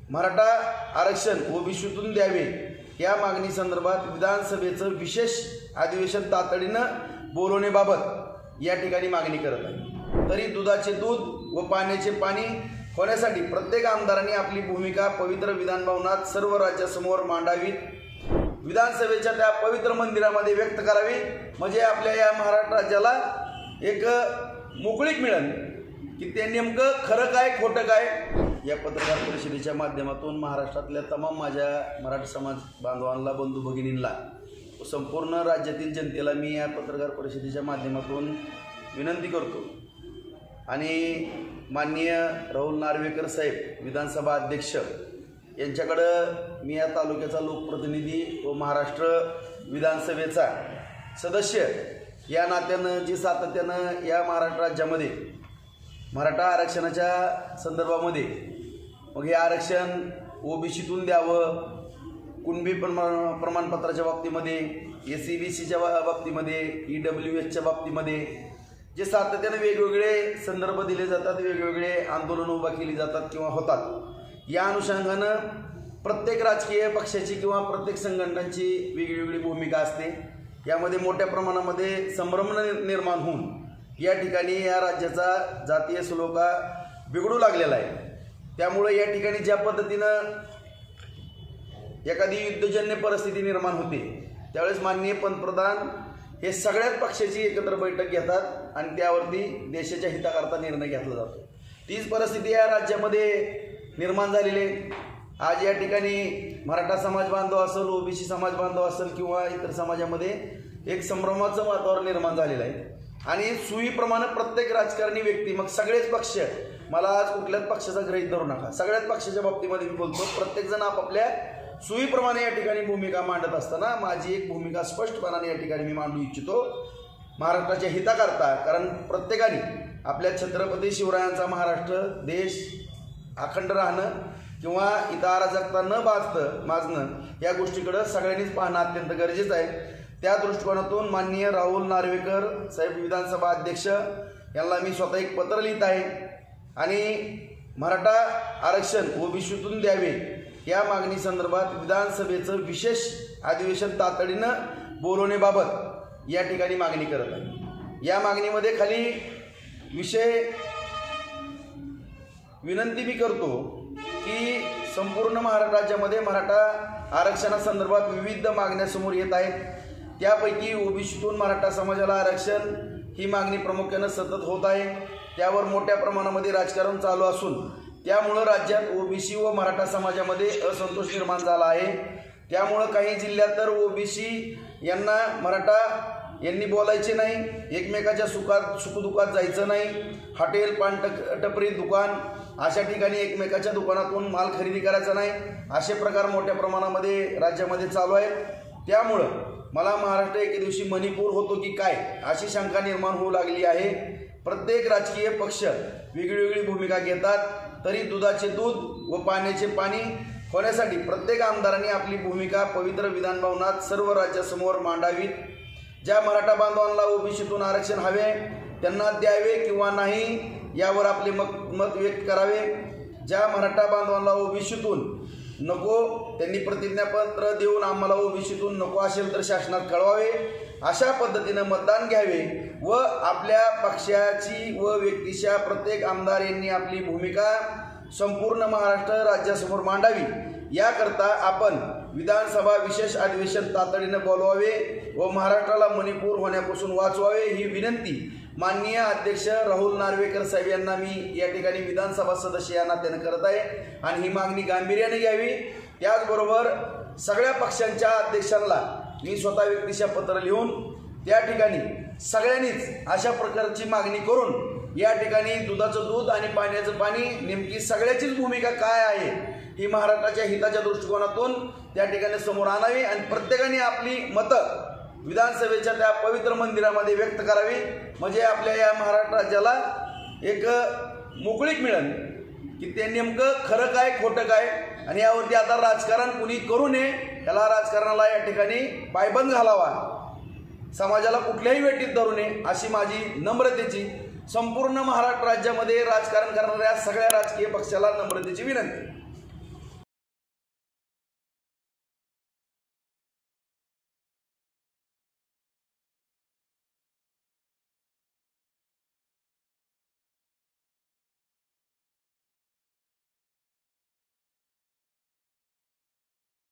मराठा आरक्षण ओबीसीतून द्यावे या मागणी संदर्भात विधानसभेचं विशेष अधिवेशन तातडीनं बोलवण्याबाबत या ठिकाणी मागणी करत आहे। तरी दुधाचे दूध व पाण्याचे पाणी होण्यासाठी प्रत्येक आमदारांनी आपली भूमिका पवित्र विधान भवनात सर्व राज्यासमोर मांडावी, विधानसभेच्या त्या पवित्र मंदिरामध्ये व्यक्त करावी, म्हणजे आपल्या या महाराष्ट्र राज्याला एक मोकळीक मिळेल की ते नेमकं खरं काय खोटं काय। या पत्रकार परिषदेच्या माध्यमातून महाराष्ट्रातल्या तमाम माझ्या मराठा समाज बांधवांना, बंधू भगिनींना, संपूर्ण राज्यातील जनतेला मी या पत्रकार परिषदेच्या माध्यमातून विनंती करतो आणि माननीय राहुल नार्वेकर साहेब विधानसभा अध्यक्ष यांच्याकडं मी या तालुक्याचा लोकप्रतिनिधी व महाराष्ट्र विधानसभेचा सदस्य या नात्यानं जी सातत्यानं या महाराष्ट्र राज्यामध्ये मराठा आरक्षणाच्या संदर्भामध्ये मग हे आरक्षण ओबीसीतून द्यावं, कुणबी प्रमाणपत्राच्या बाबतीमध्ये, SCBCच्या बाबतीमध्ये, EWSच्या बाबतीमध्ये जे सातत्यानं वेगवेगळे संदर्भ दिले जातात, वेगवेगळे आंदोलन उभा केली जातात किंवा होतात, या अनुषंगानं प्रत्येक राजकीय पक्षाची किंवा प्रत्येक संघटनांची वेगवेगळी भूमिका असते। यामध्ये मोठ्या प्रमाणामध्ये संभ्रम निर्माण होऊन या ठिकाणी या राज्याचा जातीय सलोखा बिघडू लागलेला आहे। त्यामुळे या ठिकाणी ज्या पद्धतीनं एखादी युद्धजन्य परिस्थिती निर्माण होते त्यावेळेस माननीय पंतप्रधान हे सगळ्याच पक्षाची एकत्र बैठक घेतात आणि त्यावरती देशाच्या हिताकरता निर्णय घेतला जातो। तीच परिस्थिती या राज्यामध्ये निर्माण झालेली आहे। आज या ठिकाणी मराठा समाज बांधव असेल, ओबीसी समाज बांधव असेल किंवा इतर समाजामध्ये एक संभ्रमाचं वातावरण निर्माण झालेलं आहे आणि सुईप्रमाणे प्रत्येक राजकारणी व्यक्ती, मग सगळेच पक्ष, मला आज कुठल्याच पक्षाचा गृहीत धरू नका, सगळ्याच पक्षाच्या बाबतीमध्ये मी बोलतो, प्रत्येकजण आपापल्या सुईप्रमाणे या ठिकाणी भूमिका मांडत असताना माझी एक भूमिका स्पष्टपणाने या ठिकाणी मी मांडू इच्छितो महाराष्ट्राच्या हिताकरता। कारण प्रत्येकाने आपल्या छत्रपती शिवरायांचा महाराष्ट्र देश अखंड राहणं किंवा इथं अराजकता न माजणं या गोष्टीकडे सगळ्यांनीच पाहणं अत्यंत गरजेचं आहे। त्या दृष्टिकोनातून माननीय राहुल नार्वेकर साहेब विधानसभा अध्यक्ष यांना मी स्वतः एक पत्र लिहित आहे आणि मराठा आरक्षण ओबीसीतून द्यावे या मागणी संदर्भात विधानसभेचं विशेष अधिवेशन तातडीनं बोलवण्याबाबत या ठिकाणी मागणी करत आहे। या मागणीमध्ये खाली विषय विनंती मी करतो की संपूर्ण महाराष्ट्र राज्यामध्ये मराठा आरक्षणासंदर्भात विविध मागण्या समोर येत आहेत। त्यापैकी ओबीसीतून मराठा समाजाला आरक्षण ही मागणी प्रामुख्यानं सतत होत आहे। त्यावर मोठ्या प्रमाणामध्ये राजकारण चालू असून त्यामुळं राज्यात ओबीसी व मराठा समाजामध्ये असंतोष निर्माण झाला आहे। त्यामुळं काही जिल्ह्यात तर ओबीसी यांना मराठा यांनी बोलायचे नाही, एकमेकाच्या सुखदुःखात जायचं नाही, हॉटेल, पान टपरी, दुकान अशा ठिकाणी एकमेकाच्या दुकानातून माल खरेदी करायचा नाही, असे प्रकार मोठ्या प्रमाणामध्ये राज्यामध्ये चालू आहेत। त्यामुळं मला महाराष्ट्र एके दिवशी मणिपूर होतो की काय अशी शंका निर्माण होऊ लागली आहे। प्रत्येक राजकीय पक्ष वेगळी भूमिका घेतात, तरी दुधाचे दूध व पाण्याचे पाणी होण्यासाठी प्रत्येक आमदारांनी आपली भूमिका पवित्र विधान भवनात सर्व राज्यासमोर मांडावी, ज्या मराठा बांधवांना ओबीसीतून आरक्षण हवे त्यांना द्यावे किंवा नाही यावर आपले मत व्यक्त करावे, ज्या मराठा बांधवांना ओबीसीतून नको त्यांनी प्रतिज्ञापत्र देऊन आम्हाला ओबीसीतून नको असेल तर शासनात कळवावे, अशा पद्धतीनं मतदान घ्यावे व आपल्या पक्षाची व व्यक्तीच्या प्रत्येक आमदार यांनी आपली भूमिका संपूर्ण महाराष्ट्र राज्यासमोर मांडावी। याकरता आपण विधानसभा विशेष अधिवेशन तातडीनं बोलवावे व महाराष्ट्राला मणिपूर होण्यापासून वाचवावे ही विनंती माननीय अध्यक्ष राहुल नार्वेकर साहेब यांना मी या ठिकाणी विधानसभा सदस्य या नात्यानं करत आहे आणि ही मागणी गांभीर्याने घ्यावी। त्याचबरोबर सगळ्या पक्षांच्या अध्यक्षांना मी स्वतः व्यक्तिशः पत्र लिहून त्या ठिकाणी सगळ्यांनीच अशा प्रकारची मागणी करून या ठिकाणी दुधाचं दूध आणि पाण्याचं पाणी नेमकी सगळ्याचीच भूमिका काय आहे ही महाराष्ट्राच्या हिताच्या दृष्टिकोनातून त्या ठिकाणी समोर आणावी आणि प्रत्येकाने आपली मतं विधानसभेच्या त्या पवित्र मंदिरामध्ये व्यक्त करावी, म्हणजे आपल्या या महाराष्ट्र राज्याला एक मोकळीक मिळेल की ते नेमकं खरं काय खोटं काय आणि यावरती आता राजकारण कुणी करू नये, त्याला राजकारणाला या ठिकाणी पायबंद घालावा, समाजाला कुठल्याही वेटीत धरू नये अशी माझी नम्रतेची संपूर्ण महाराष्ट्र राज्यामध्ये राजकारण करणाऱ्या सगळ्या राजकीय पक्षाला नम्रतेची विनंती।